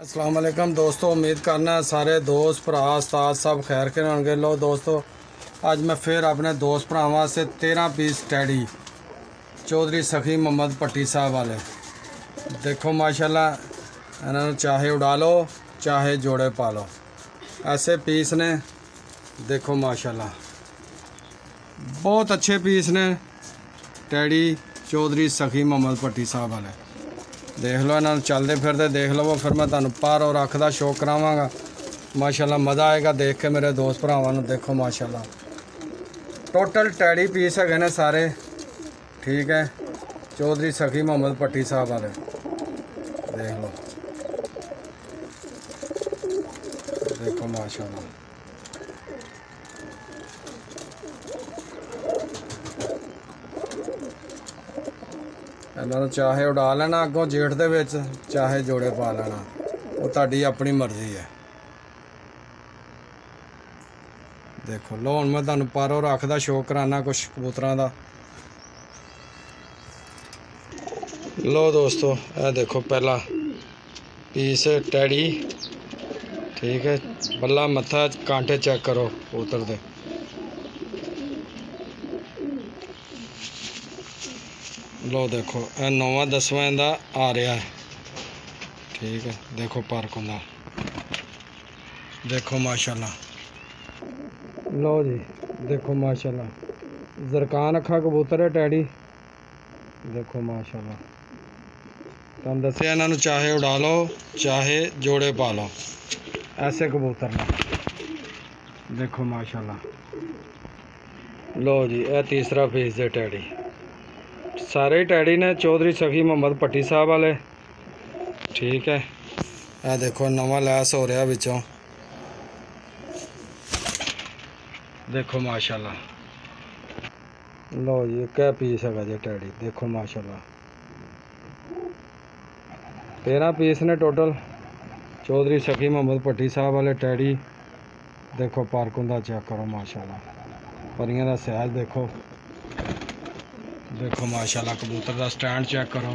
अस्सलाम वालेकुम दोस्तों, उम्मीद करना सारे दोस्त भरा उस्ताद सब खैर के होंगे। लो दोस्तों, आज मैं फिर अपने दोस्त भरावां से 13 पीस टैडी चौधरी सखी मोहम्मद पट्टी साहब वाले देखो माशाल्लाह, इन्होंने चाहे उड़ा लो चाहे जोड़े पा लो, ऐसे पीस ने। देखो माशाल्लाह बहुत अच्छे पीस ने टैडी चौधरी सखी मोहम्मद पट्टी साहब वाले। देख लो इन्होंने चलते फिरते देख लो, फिर मैं तुहानू पर और अख दा शौक करावांगा। माशाल्लाह मज़ा आएगा देख के मेरे दोस्त भरावां नू। देखो माशाल्लाह टोटल टैडी पीस है ने सारे, ठीक है, चौधरी सखी मोहम्मद पट्टी साहब वाले। देख लो, देखो माशाल्लाह इन्होंने चाहे उड़ा लेना अगों जेठ दे विच, चाहे जोड़े पा लेना, वो तुहाडी अपनी मर्जी है। देखो लो हुण मैं तुहानू पर और अख दा शौक कराना कुछ कबूतरां दा। लो दोस्तों, यह देखो पहला पीस टैडी, ठीक है, बल्ला मत्था कांटे चेक करो कबूतर दे। लो देखो यह 9वां 10वां इंदा आ रहा है, ठीक है। देखो पार्क होंदा, देखो माशाल्लाह। लो जी देखो माशाल्लाह जरकान अखा कबूतर है टैडी। देखो माशाल्लाह तुम दसिया इन्होंने चाहे उड़ा लो चाहे जोड़े पा लो, ऐसे कबूतर ने। देखो माशाल्लाह। लो जी यह तीसरा पीस है टैडी, सारे टैडी ने चौधरी सखी मोहम्मद पट्टी साहब वाले, ठीक है। यह देखो नवा लैस हो रहा विचों। देखो माशाल्लाह। लो जी क्या पीस है जी टैडी। देखो माशाल्लाह 13 पीस ने टोटल चौधरी सखी मोहम्मद पट्टी साहब वाले टैडी। देखो पार्कों का चेक करो माशाल्लाह, परियां का सैज देखो। देखो माशाल्लाह कबूतर का स्टैंड चेक करो।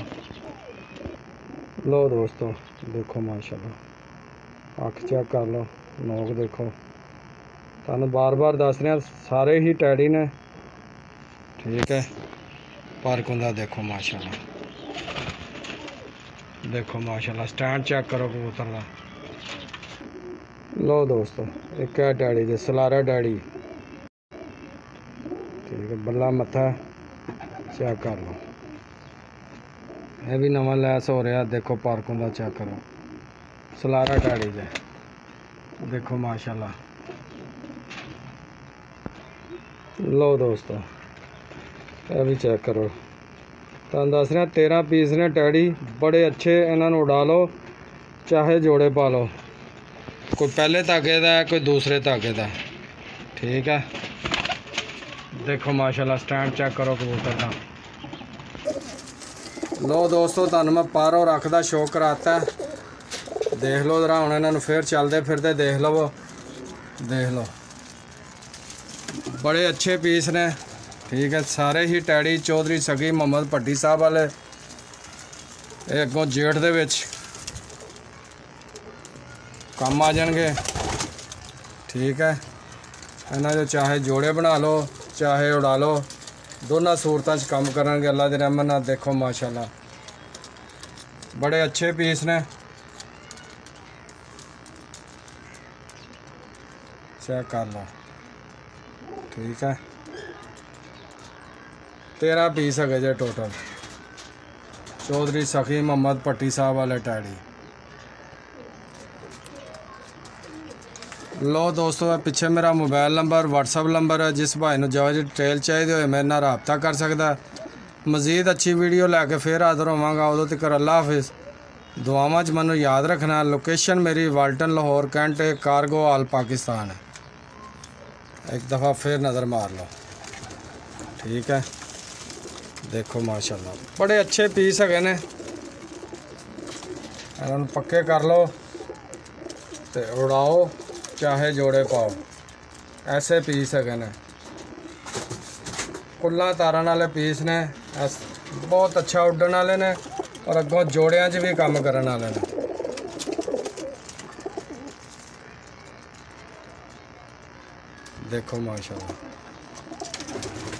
लो दोस्तों देखो माशाल्लाह अख चेक कर लो, नोक देखो। तुहानू बार बार दस रहे सारे ही टैडी ने, ठीक है। पार्कों का देखो माशाल्लाह। देखो माशाल्लाह स्टैंड चेक करो कबूतर का। लो दोस्तों एक है टैडी दे सलारा टैडी, ठीक है, बल्ला मत्था चेक कर लो। यह भी नवा लैस हो रहा। देखो पार्कों का चेक करो, सलारा टैडी दे। देखो माशाल्लाह। लो दोस्तों यह भी चेक करो, तुम दस रहे 13 पीस ने टैडी बड़े अच्छे। इन्होंने उड़ा लो चाहे जोड़े पा लो, कोई पहले धागे का है कोई दूसरे धागे का, ठीक है। देखो माशाल्लाह स्टैंड चेक करो कबूतर का। लो दोस्तों तुहानू मैं पर और अख दा शौक कराता है। देख लो जरा हुण इन्होंने फिर चलते फिरते देख लो। देख लो बड़े अच्छे पीस ने, ठीक है, सारे ही टैडी चौधरी सखी मोहम्मद पट्टी साहब वाले। ये अगों जेठ दे विच काम आ जाएंगे, ठीक है। इन्हों जो चाहे जोड़े बना लो चाहे उड़ा लो, दोनों सूरतों काम करेंगे अल्लाह की रहमत नाल। देखो माशाल्लाह बड़े अच्छे पीस ने, चेक कर लो, ठीक है। 13 पीस है जे टोटल चौधरी सखी मोहम्मद पट्टी साहब वाले टैडी। लो दोस्तों पिछे मेरा मोबाइल नंबर व्हाट्सअप नंबर है, जिस भाई नूं जो डिटेल चाहिए हो मेरे नाल राबता कर सकता है। मज़ीद अच्छी वीडियो लैके फिर हाज़र होवांगा। उदों तक अल्लाह हाफिज़। दुआवां च मैनूं याद रखना। लोकेशन मेरी Walton Lahore Cantt cargo all Pakistan है। एक दफ़ा फिर नज़र मार लो, ठीक है। देखो माशाल्लाह बड़े अच्छे पीस है ने, इन्होंने पक्के कर लो तो उड़ाओ चाहे जोड़े पाओ, ऐसे पीस है ने। कुल्ला तारन वाले पीस ने, बहुत अच्छा उड्डण वाले ने और अगों जोड़ियां च भी काम करन वाले ने। देखो माशाल्लाह।